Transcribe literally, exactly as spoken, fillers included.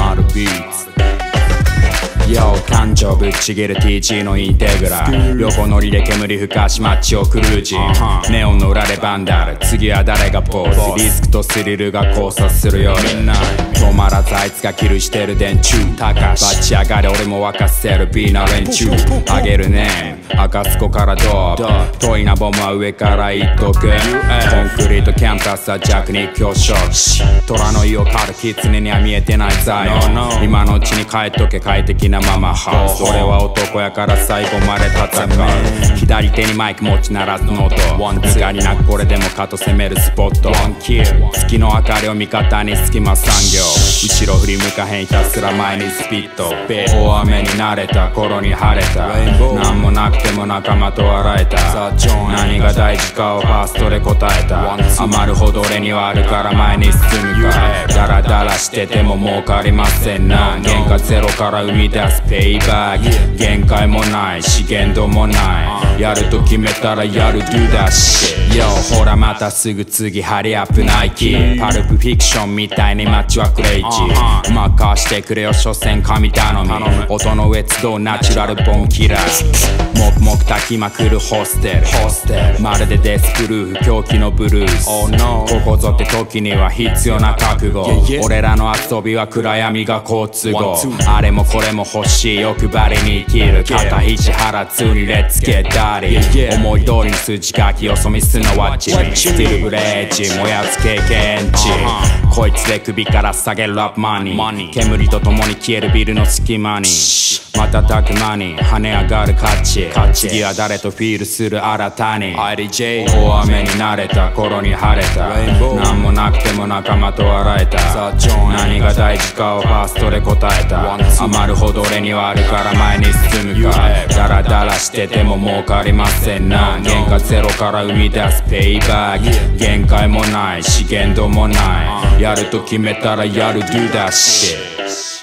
マルビーツYo 感情ぶっちぎる ティージー のインテグラ横乗りで煙ふかし街をクルージンネオンの裏でバンダル次は誰がボスリスクとスリルが交差するよみんな止まらずあいつがキルしてる電柱高しバチ上がり俺も沸かせるビーな連中あげるね赤スコからドア遠いなボムは上から言っとくコンクリートキャンパスは弱肉強食虎の意を狩るキツネには見えてないザイオン今のうちに帰っとけ快適なママハウス俺は男やから最後まで戦う左手にマイク持ち鳴らすノートワンつがりなくこれでもかと攻めるスポット月の明かりを味方に隙間産業後ろ振り向かへんひたすら前にスピット大雨に慣れた頃に晴れた何もなくても仲間と笑えた何が大事かをファーストで答えた余るほど俺にはあるから前に進むかダラダラしてても儲かりませんな原価ゼロから生み出すペイバック限界もない資源度もないやると決めたらやる Do that shit Yo ほらまたすぐ次ハリアップナイキパルプフィクションみたいに街はクレイジー任してくれよ所詮神頼み音の上集うナチュラルボンキラー黙々炊きまくるホステルまるでデスプルーフ狂気のブルースここぞって時には必要な覚悟俺らの遊びは暗闇が好都合あれもこれも欲しい欲張りに生きる肩肘腹痛にレッツゲッダーリー思い通りに筋書きよそ見すのは地味スティルブレージ燃やす経験値こいつで首から下げるラップマニー煙と共に消えるビルの隙間に瞬く間に跳ね上がる価値次は誰とフィールする新たに大雨に慣れた頃に晴れた何もなくても仲間と笑えた何が大事かをファーストで答えた余るほど俺にはあるから前に進むかダラダラしてても儲かりませんな原価ゼロから生み出すペイバック限界もない資源度もないやると決めたらやる Do that shit